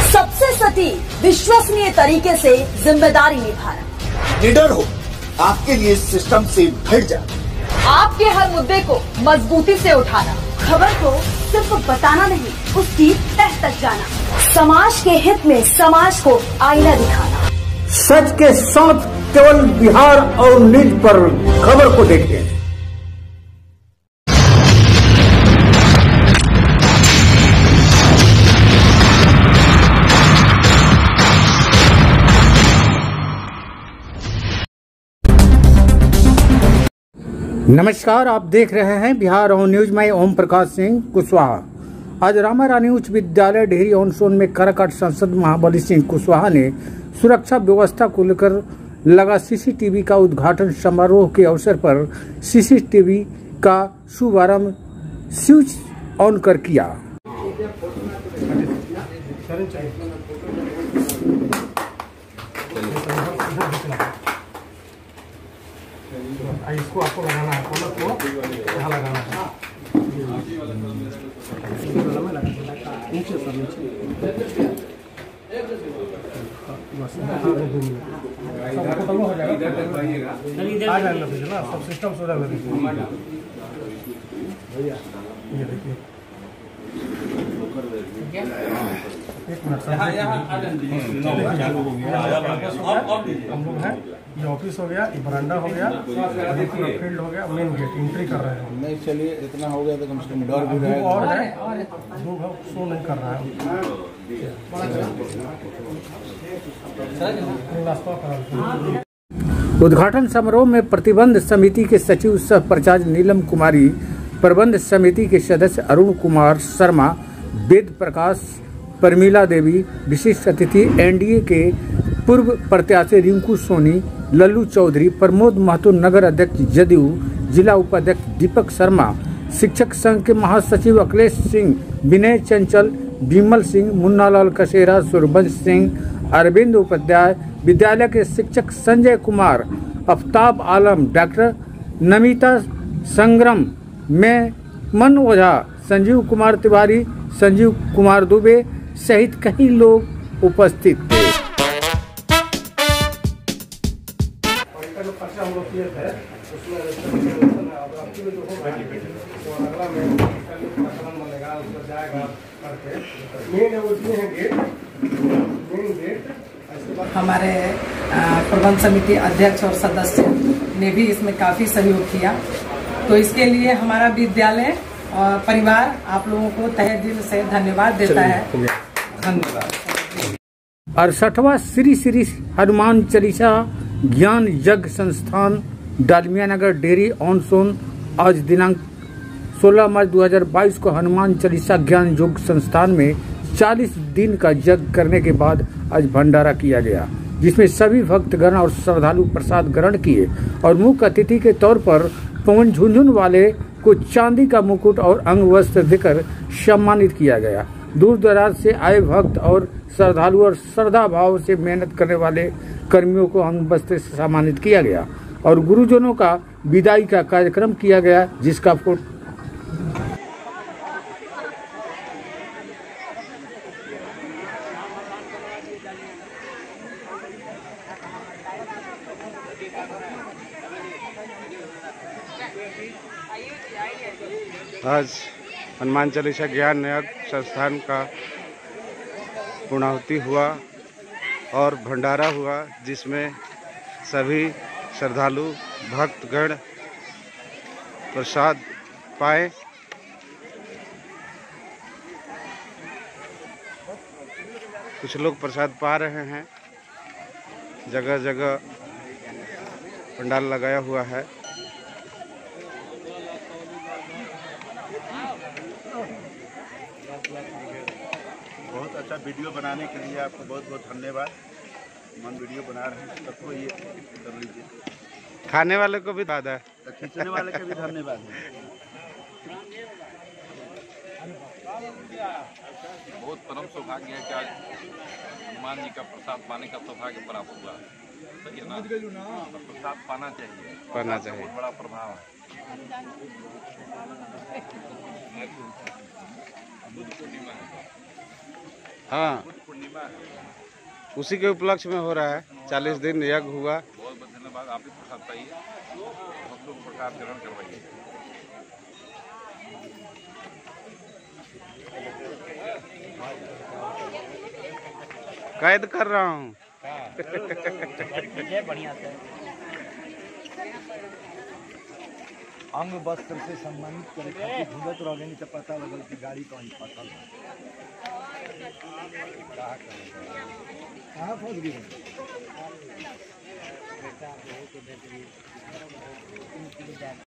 सबसे सटीक विश्वसनीय तरीके से जिम्मेदारी निभाना। निडर हो, आपके लिए सिस्टम से भिड़ जा। आपके हर मुद्दे को मजबूती से उठाना, खबर को सिर्फ बताना नहीं, उसकी तह तक जाना, समाज के हित में समाज को आईना दिखाना। सच के साथ केवल बिहार और न्यूज पर खबर को देखें। नमस्कार, आप देख रहे हैं बिहार और न्यूज में ओम प्रकाश सिंह कुशवाहा। आज रामारानी उच्च विद्यालय डेहरी ऑन सोन में काराकाट सांसद महाबली सिंह कुशवाहा ने सुरक्षा व्यवस्था को लेकर लगा सीसीटीवी का उद्घाटन समारोह के अवसर पर सीसीटीवी का शुभारंभ स्विच ऑन कर किया। इसको आपको लगाना है, पलक को यहाँ लगाना है। नीचे सब नीचे हो जाएगा, आ जाएगा ना, सब सिस्टम हो जाएगा। भैया ये देखिए, एक मिनट हम लोग हैं। ये ऑफिस हो गया, ये बरांडा हो गया, और ये पूरा फील्ड हो गया, मेन गेट एंट्री कर रहे हैं। नहीं चलिए, इतना हो गया तो कम से कम डर भी रहेगा। और है शो नहीं कर रहा है। उद्घाटन समारोह में प्रतिबंध समिति के सचिव सह प्राचार्य नीलम कुमारी, प्रबंध समिति के सदस्य अरुण कुमार शर्मा, वेद प्रकाश, परमिला देवी, विशिष्ट अतिथि एनडीए के पूर्व प्रत्याशी रिंकू सोनी, लल्लू चौधरी, प्रमोद महतो, नगर अध्यक्ष जदयू, जिला उपाध्यक्ष दीपक शर्मा, शिक्षक संघ के महासचिव अखिलेश सिंह, विनय चंचल, विमल सिंह, मुन्नालाल कसेरा, सूर्यवंश सिंह, अरविंद उपाध्याय, विद्यालय के शिक्षक संजय कुमार, आफ्ताब आलम, डॉक्टर नमिता संग्राम, मन ओझा, संजीव कुमार तिवारी, संजीव कुमार दुबे सहित कई लोग उपस्थित थे। हमारे प्रबंध समिति अध्यक्ष और सदस्य ने भी इसमें काफी सहयोग किया, तो इसके लिए हमारा विद्यालय और परिवार आप लोगों को तहे दिल से धन्यवाद देता है। धन्यवाद। 68वां श्री श्री हनुमान चालीसा ज्ञान यज्ञ संस्थान डालमिया नगर डेहरी ऑन सोन आज दिनांक 16 मार्च 2022 को हनुमान चालीसा ज्ञान योग संस्थान में 40 दिन का यज्ञ करने के बाद आज भंडारा किया गया, जिसमें सभी भक्तगण और श्रद्धालु प्रसाद ग्रहण किए और मुख्य अतिथि के तौर पर पवन झुनझुन वाले को चांदी का मुकुट और अंग वस्त्र देकर सम्मानित किया गया। दूर दराज से आए भक्त और श्रद्धालु और श्रद्धा भाव से मेहनत करने वाले कर्मियों को अंग वस्त्र से सम्मानित किया गया और गुरुजनों का विदाई का कार्यक्रम किया गया, जिसका फोटो आज हनुमान चालीसा ज्ञान यज्ञ संस्थान का पूर्णाहुति हुआ और भंडारा हुआ, जिसमें सभी श्रद्धालु भक्तगण प्रसाद पाए। कुछ लोग प्रसाद पा रहे हैं, जगह जगह पंडाल लगाया हुआ है। बहुत अच्छा वीडियो बनाने के लिए आपको बहुत बहुत धन्यवाद। हम वीडियो बना रहे हैं, सबको ये कर लीजिए। खाने वाले को भी दादा है, तो खींचने वाले का भी धन्यवाद है। बहुत परम सौभाग्य है कि आज हनुमान जी का प्रसाद पाने का सौभाग्य प्राप्त हुआ। सही है ना, प्रसाद पाना चाहिए, बहुत बड़ा प्रभाव है। बुद्ध पूर्णिमा है। हाँ। पूर्णिमा है। उसी के उपलक्ष्य में हो रहा है। 40 दिन यज्ञ हुआ। बहुत बहुत धन्यवाद। आप भी प्रसाद पाइए, भक्तों को प्रसाद ग्रहण करवाइए। कैद कर रहा हूँ। बढ़िया से अंग वस्त्र से सम्मानित करे खातिर घूमत रहे नहीं तो पता लगल कि गाड़ी कौन फंसल कहाँ फंस गई।